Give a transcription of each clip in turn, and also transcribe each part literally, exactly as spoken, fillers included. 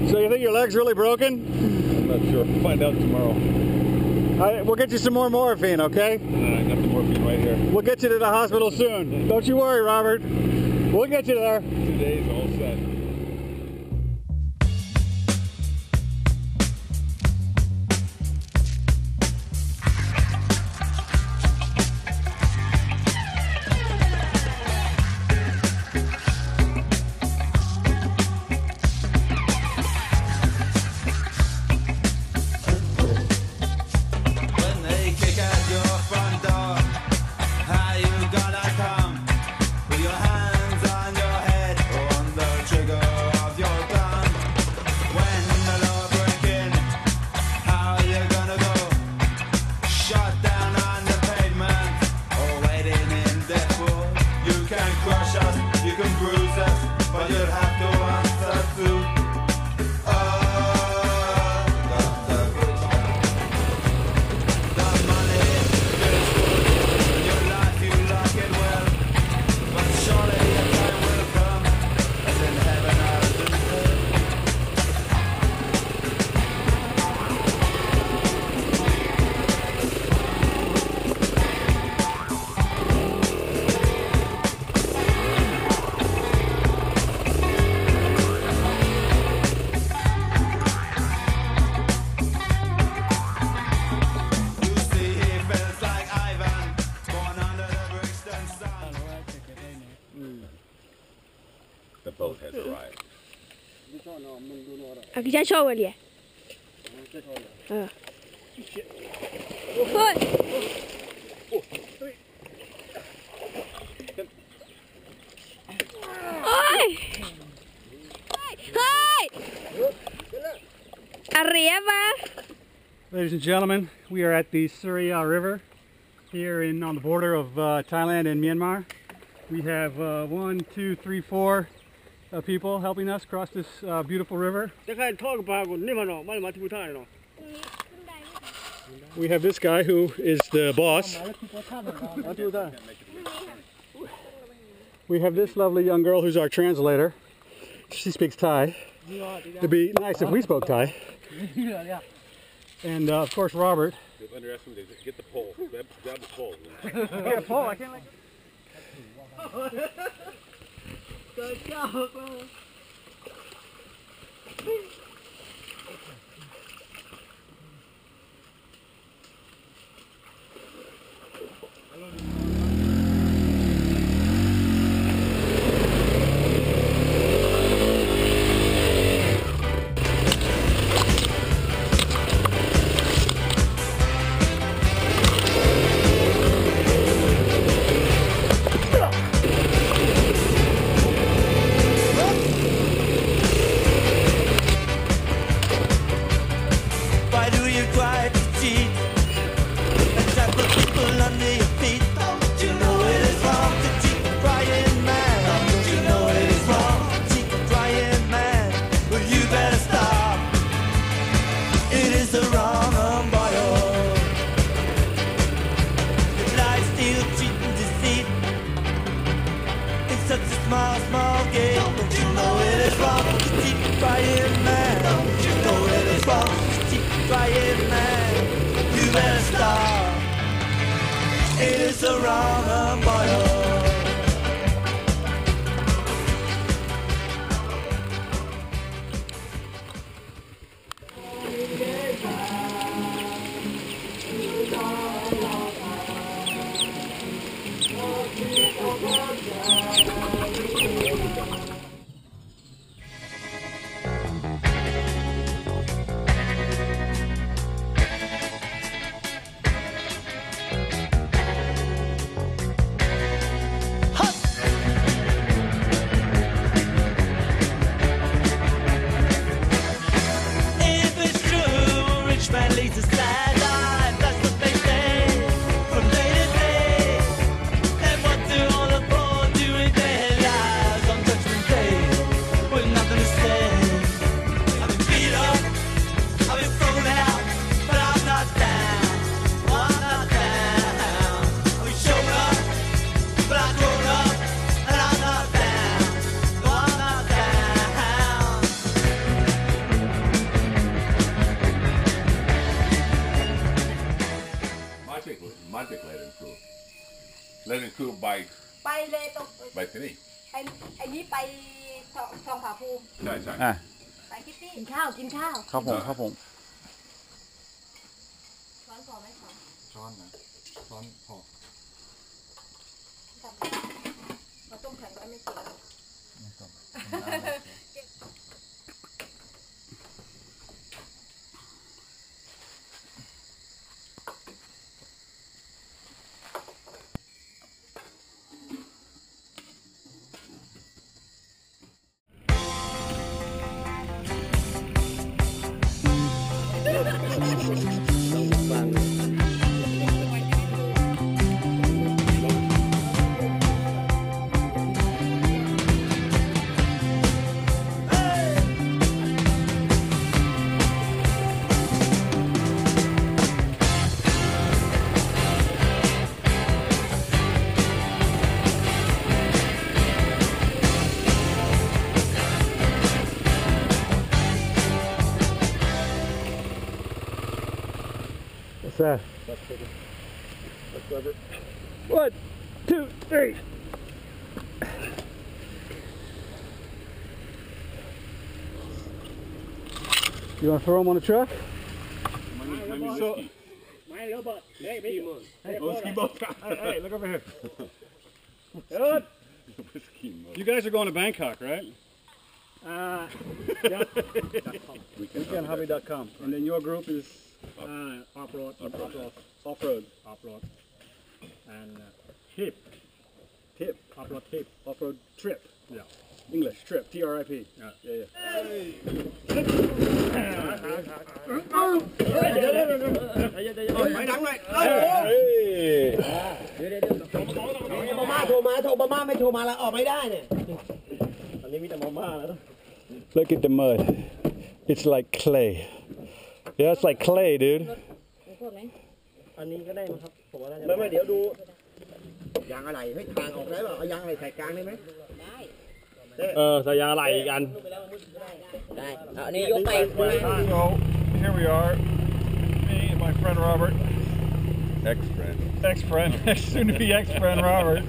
So you think your leg's really broken? I'm not sure. We'll find out tomorrow. I, we'll get you some more morphine, okay? Uh, I got the morphine right here. We'll get you to the hospital soon. Don't you worry, Robert. We'll get you there. Two days, all set. The boat has arrived. À, cái show rồi liền. Ờ. Ôi. Ôi. Hey. Arriba. Ladies and gentlemen, we are at the Surya River here in on the border of uh, Thailand and Myanmar. We have uh, one, two, three, four uh, people helping us cross this uh, beautiful river. We have this guy who is the boss. We have this lovely young girl who's our translator. She speaks Thai. It'd be nice if we spoke Thai. And uh, of course Robert. Get the pole. Grab, grab the pole. I got a pole. I can't like. Good job. From day to day, and what do all the poor do? แล้วนี่คือใบไปเลยตรงใบที่นี่ไอ้ไอ้นี้ไปทองทองผาภูมิใช่ใช่อ่ะไปคิตตี้กินข้าวกินข้าวครับผมครับผมช้อนพอไหมคะช้อนนะช้อนพอเราต้มแข็งไว้ไม่เสียไม่ต้อง What's that? One, two, three. You want to throw them on the truck? So, Hey, hey, look over here. Good. You guys are going to Bangkok, right? Uh, yeah. weekend hobby dot com. And then your group is uh, off-road, off-road, off-road, off-road, and uh, tip, tip, off-road tip, off-road trip. Yeah. English trip, T R I P. Yeah, yeah, yeah. Hey. Look at the mud. It's like clay. Yeah, it's like clay, dude. อันนี้ก็ได้มั้งครับผมว่าน่าจะไม่ไม่เดี๋ยวดูยางอะไรให้ทางออกได้ป่ะเอายางอะไรใส่กลางได้ไหมเออใส่ยางอะไรอีกอันได้อันนี้ยกไป So here we are, me and my friend Robert, ex-friend. ex-friend, soon to be ex-friend Robert,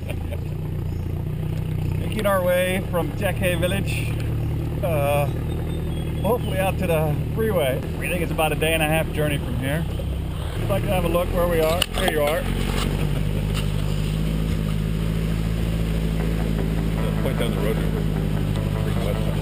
making our way from Jae Kae village, uh, hopefully out to the freeway. We think it's about a day and a half journey from here. If you'd like to have a look where we are, here you are. Point down the road here. Big website.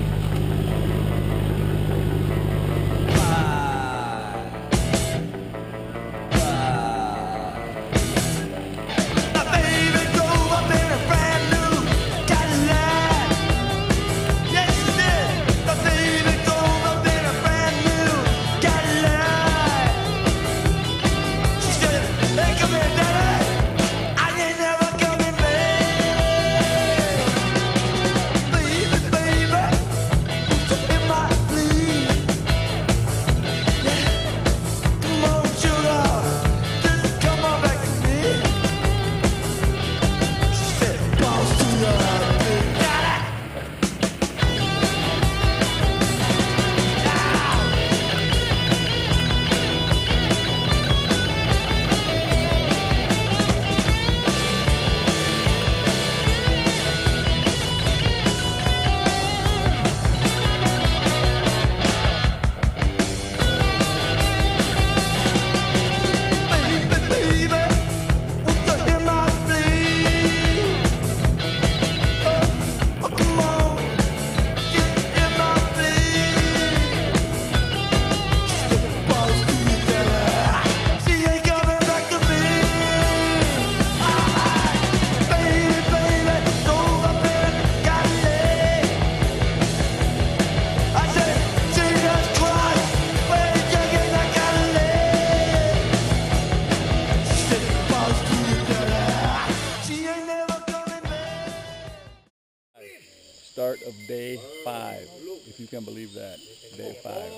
Start of day five, if you can believe that, day five.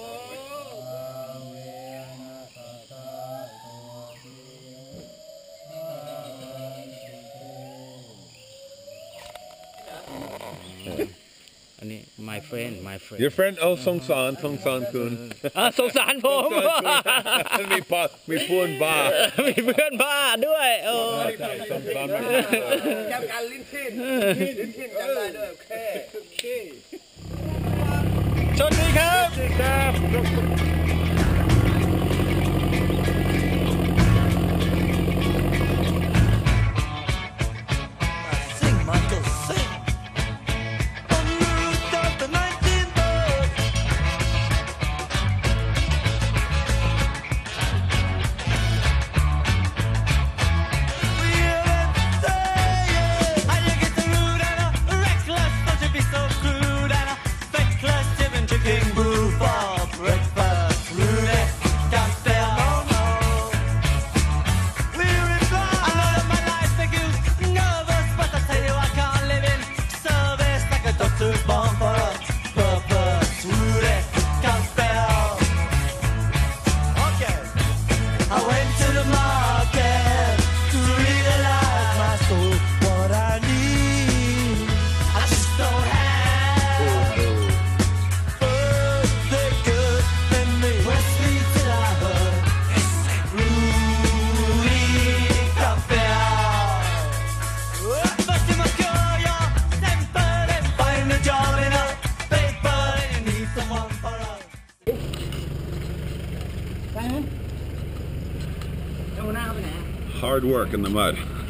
I อันนี้ my friend my friend Your friend oh สงสารสงสารคุณอ่ะสงสารผมมีปะมีเพื่อนบ้ามีเพื่อนบ้าด้วยโอ้สงสารจำการลิ้นทิ้นลิ้นทิ้นจำได้ด้วยโอเคโอเคสวัสดีครับครับ Sing, Michael, sing. On the route of the nineteen bird. We hear them say, how you get the rude and a reckless, don't you be so crude and a feckless, even drinking brew for breakfast. Rude, can't stay no more. We reply, I know that my life make you nervous, but I tell you I can't live in service like a doctor's born for a purpose. Rude, can't spell. Okay. I went to the market to realize my soul. What I need, I just don't have. Birthday good memory. West Street till I heard. Rudy Campbell. But you must cure your temper and find a job in a paper. And you need someone for a. ไปนั้นเจ้าหน้าไปไหน Hard work in the mud